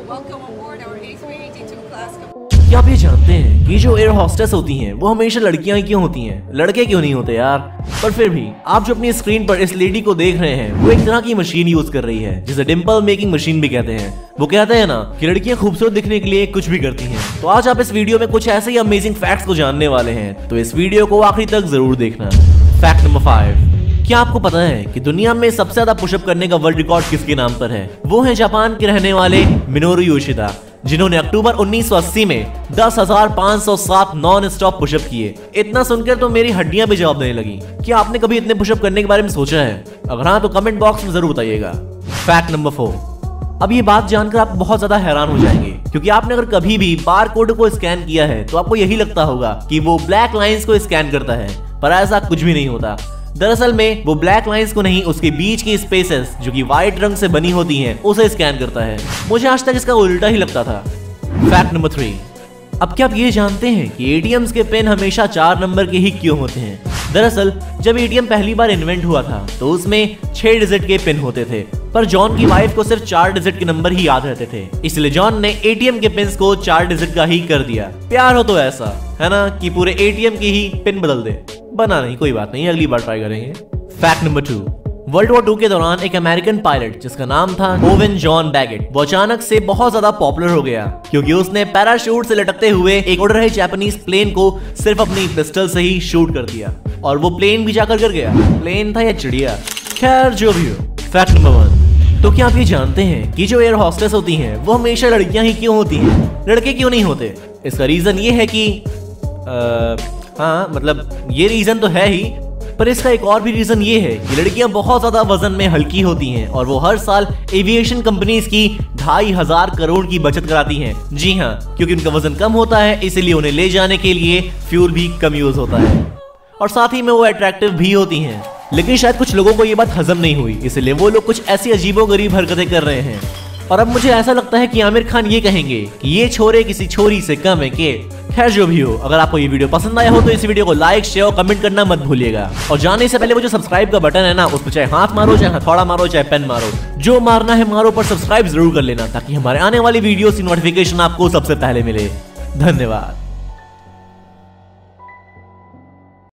क्या आप ये जानते हैं कि जो एयर होस्टेस होती हैं वो हमेशा लड़कियां ही क्यों होती हैं, लड़के क्यों नहीं होते यार। पर फिर भी आप जो अपनी स्क्रीन पर इस लेडी को देख रहे हैं वो एक तरह की मशीन यूज कर रही है जिसे डिंपल मेकिंग मशीन भी कहते हैं। वो कहते हैं ना कि लड़कियां खूबसूरत दिखने के लिए कुछ भी करती हैं। तो आज आप इस वीडियो में कुछ ऐसे ही अमेजिंग फैक्ट्स को जानने वाले हैं, तो इस वीडियो को आखिरी तक जरूर देखना। फैक्ट नंबर 5, क्या आपको पता है कि दुनिया में सबसे ज्यादा पुशअप करने का वर्ल्ड रिकॉर्ड किसके नाम पर है? वो है जापान के रहने वाले मिनोरू योशिदा, जिन्होंने अक्टूबर 1980 में 10,507 नॉन स्टॉप पुशअप किए। इतना सुनकर तो मेरी हड्डियां भी जवाब देने लगी। क्या आपने कभी इतने पुशअप करने के बारे में सोचा है? अगर हाँ तो कमेंट बॉक्स में जरूर बताइएगा। फैक्ट नंबर 4, अब ये बात जानकर आप बहुत ज्यादा हैरान हो जाएंगे, क्योंकि आपने अगर कभी भी बार कोड को स्कैन किया है तो आपको यही लगता होगा कि वो ब्लैक लाइंस को स्कैन करता है, पर ऐसा कुछ भी नहीं होता। दरअसल में वो ब्लैक लाइंस को नहीं, उसके बीच की स्पेसेस जो कि व्हाइट रंग से बनी होती हैं उसे स्कैन करता है। मुझे आज तक इसका उल्टा ही लगता था। फैक्ट नंबर 3, अब क्या आप ये जानते हैं कि एटीएम्स के पिन हमेशा 4 नंबर के ही क्यों होते हैं? दरअसल जब एटीएम पहली बार इन्वेंट हुआ था तो उसमें 6 डिजिट के पिन होते थे, पर जॉन की वाइफ को सिर्फ 4 डिजिट के नंबर ही याद रहते थे, इसलिए जॉन ने एटीएम के पिन को 4 डिजिट का ही कर दिया। प्यार हो तो ऐसा है ना कि पूरे एटीएम की ही पिन बदल दे। बना नहीं, कोई बात नहीं, अगली बार ट्राई करेंगे। फैक्ट नंबर 2, वर्ल्ड वॉर 2 के दौरान एक अमेरिकन पायलट जिसका नाम था ओवेन जॉन बैगेट, वो अचानक से बहुत ज्यादा पॉपुलर हो गया क्योंकि उसने पैराशूट से लटकते हुए एक उड़ रहे जापानीज प्लेन को सिर्फ अपनी पिस्टल से ही शूट कर दिया, और वो प्लेन भी जाकर गिर गया। प्लेन था या चिड़िया, खैर जो भी हो। फैक्ट नंबर 1, तो क्या आप ये जानते हैं कि जो एयर होस्टेस होती हैं वो हमेशा लड़कियां ही क्यों होती हैं, लड़के क्यों नहीं होते? इसका रीजन ये है कि हाँ मतलब ये रीजन तो है ही, पर इसका एक और भी रीजन ये है कि लड़कियां बहुत ज्यादा वजन में हल्की होती हैं और वो हर साल एविएशन कंपनीज की 2,500 करोड़ की बचत कराती हैं। जी हाँ, क्योंकि उनका वजन कम होता है इसलिए उन्हें ले जाने के लिए फ्यूल भी कम यूज होता है, और साथ ही में वो अट्रैक्टिव भी होती हैं। लेकिन शायद कुछ लोगों को ये बात हजम नहीं हुई, इसलिए वो लोग कुछ ऐसी अजीबोगरीब हरकतें कर रहे हैं। और अब मुझे ऐसा लगता है कि आमिर खान ये कहेंगे कि ये छोरे किसी छोरी से कम है के। खैर जो भी हो, अगर आपको ये वीडियो पसंद आया हो तो इस वीडियो को लाइक, शेयर और कमेंट करना मत भूलिएगा। और जाने से पहले वो जो सब्सक्राइब का बटन है ना, उस पर चाहे हाथ मारो, चाहे हथौड़ा मारो, चाहे पेन मारो, जो मारना है मारो, पर सब्सक्राइब जरूर कर लेना ताकि हमारे आने वाली वीडियो की नोटिफिकेशन आपको सबसे पहले मिले। धन्यवाद।